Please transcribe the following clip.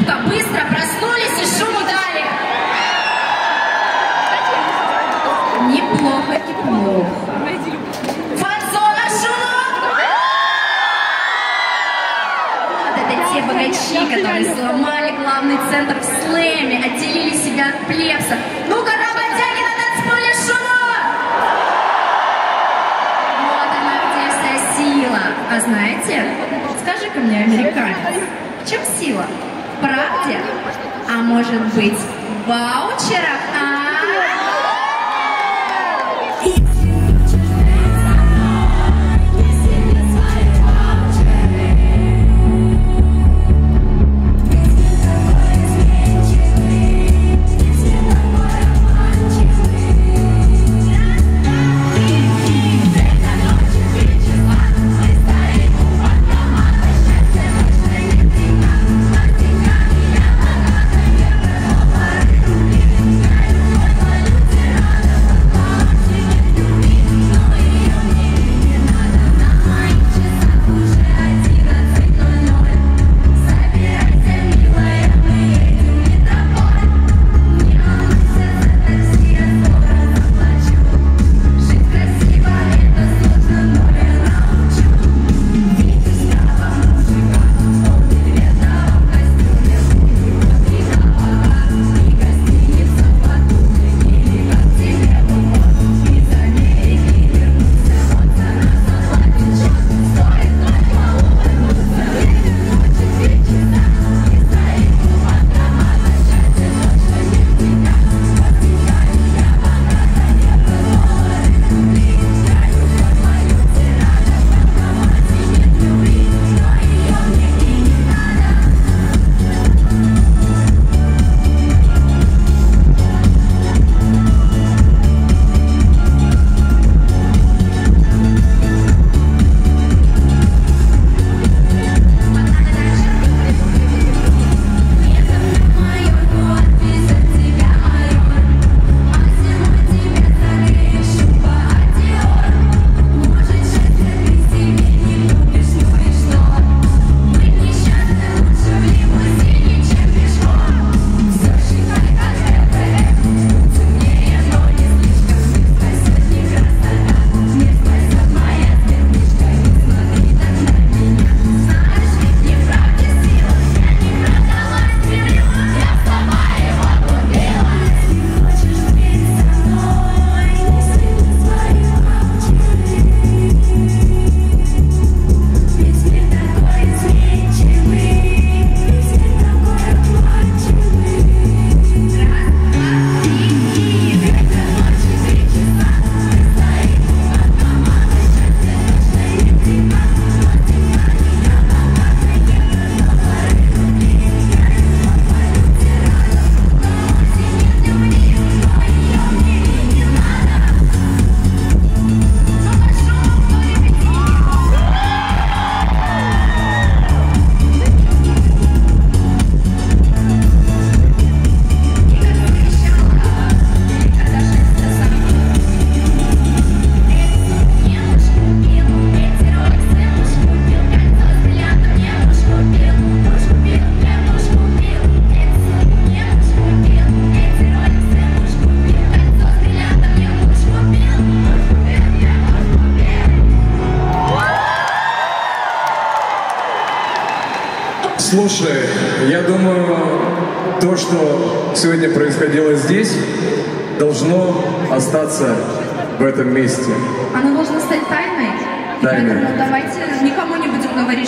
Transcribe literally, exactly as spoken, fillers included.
Шумка, быстро проснулись и шуму дали. Неплохо, неплохо. Фанзона, шумок! Вот это те богачи, которые сломали главный центр в слэме, отделили себя от плебса. Ну-ка, работяги на танцполе, шумок! Вот она, где вся сила. А знаете, скажи-ка мне, американец, в чем сила? В правде? А может быть, в ваучерах, а? Слушай, я думаю, то, что сегодня происходило здесь, должно остаться в этом месте. Оно должно стать тайной. Тайной. Поэтому давайте никому не будем говорить,